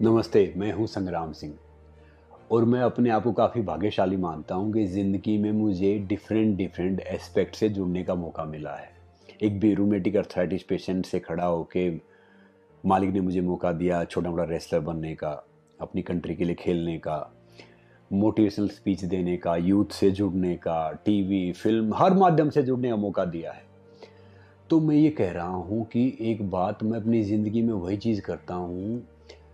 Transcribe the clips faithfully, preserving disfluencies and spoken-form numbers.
नमस्ते, मैं हूँ संग्राम सिंह और मैं अपने आप को काफ़ी भाग्यशाली मानता हूँ कि ज़िंदगी में मुझे डिफरेंट डिफरेंट एस्पेक्ट से जुड़ने का मौका मिला है। एक बेरोमेटिक अर्थराइटिस पेशेंट से खड़ा होके मालिक ने मुझे मौका दिया छोटा-मोटा रेसलर बनने का, अपनी कंट्री के लिए खेलने का, मोटिवेशनल स्पीच देने का, यूथ से जुड़ने का, टीवी, फ़िल्म हर माध्यम से जुड़ने का मौका दिया है। तो मैं ये कह रहा हूँ कि एक बात मैं अपनी ज़िंदगी में वही चीज़ करता हूँ,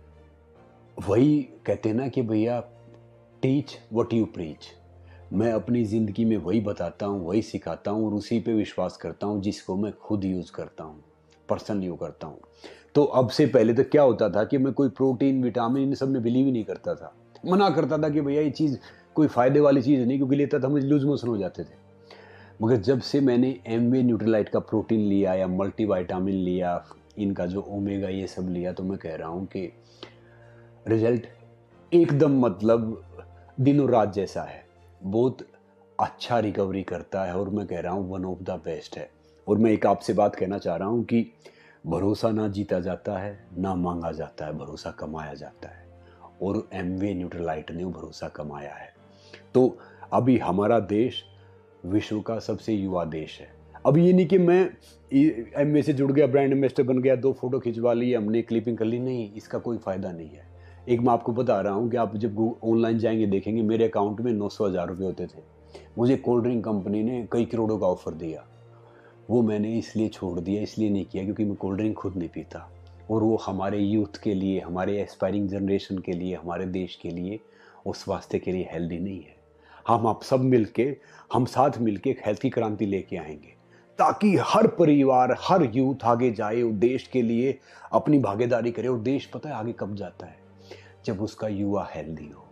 वही कहते हैं ना कि भैया टीच व्हाट यू प्रीच। मैं अपनी ज़िंदगी में वही बताता हूँ, वही सिखाता हूँ और उसी पे विश्वास करता हूँ जिसको मैं खुद यूज़ करता हूँ, पर्सनली यूज़ करता हूँ। तो अब से पहले तो क्या होता था कि मैं कोई प्रोटीन, विटामिन इन सब में बिलीव ही नहीं करता था। मना करता था कि भैया ये चीज़ कोई फ़ायदे वाली चीज़ नहीं, क्योंकि लेता था मुझे लूज़ मोशन हो जाते थे। मगर जब से मैंने एमवे न्यूट्रीलाइट का प्रोटीन लिया या मल्टीविटामिन लिया, इनका जो ओमेगा ये सब लिया, तो मैं कह रहा हूँ कि रिज़ल्ट एकदम मतलब दिनों रात जैसा है। बहुत अच्छा रिकवरी करता है और मैं कह रहा हूँ वन ऑफ द बेस्ट है। और मैं एक आपसे बात कहना चाह रहा हूँ कि भरोसा ना जीता जाता है, ना माँगा जाता है, भरोसा कमाया जाता है। और एमवे न्यूट्रीलाइट ने वो भरोसा कमाया है। तो अभी हमारा देश विश्व का सबसे युवा देश है। अब ये नहीं कि मैं एमवे से जुड़ गया, ब्रांड एम्बेसडर बन गया, दो फोटो खिंचवा ली, हमने क्लिपिंग कर ली, नहीं, इसका कोई फ़ायदा नहीं है। एक मैं आपको बता रहा हूँ कि आप जब ऑनलाइन जाएंगे देखेंगे मेरे अकाउंट में नौ सौ हज़ार रुपये होते थे। मुझे कोल्ड ड्रिंक कंपनी ने कई करोड़ों का ऑफर दिया। वो मैंने इसलिए छोड़ दिया, इसलिए नहीं किया क्योंकि मैं कोल्ड ड्रिंक खुद नहीं पीता। और वो हमारे यूथ के लिए, हमारे एस्पायरिंग जनरेशन के लिए, हमारे देश के लिए और स्वास्थ्य के लिए हेल्दी नहीं है। हम आप सब मिलके, हम साथ मिलके एक हेल्थ की क्रांति लेके आएंगे ताकि हर परिवार, हर यूथ आगे जाए और देश के लिए अपनी भागीदारी करे। और देश पता है आगे कब जाता है? जब उसका युवा हेल्दी हो।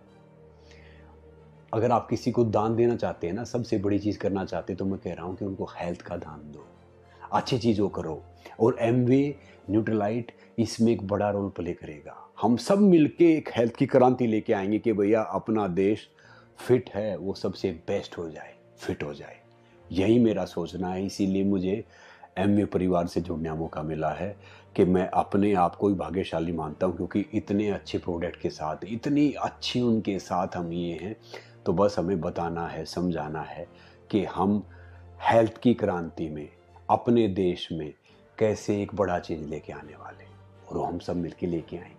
अगर आप किसी को दान देना चाहते हैं ना, सबसे बड़ी चीज़ करना चाहते हैं, तो मैं कह रहा हूँ कि उनको हेल्थ का दान दो, अच्छी चीज़ों करो। और एमवे न्यूट्रीलाइट इसमें एक बड़ा रोल प्ले करेगा। हम सब मिलके एक हेल्थ की क्रांति लेके आएंगे कि भैया अपना देश फिट है, वो सबसे बेस्ट हो जाए, फिट हो जाए। यही मेरा सोचना है, इसीलिए मुझे एमवे परिवार से जुड़ने का मौका मिला है कि मैं अपने आप को ही भाग्यशाली मानता हूँ, क्योंकि इतने अच्छे प्रोडक्ट के साथ, इतनी अच्छी उनके साथ हम ये हैं। तो बस हमें बताना है, समझाना है कि हम हेल्थ की क्रांति में अपने देश में कैसे एक बड़ा चेंज लेके आने वाले, और हम सब मिलके लेके आएंगे।